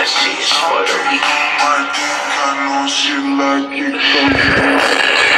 that shit is for the weak. I know she like it.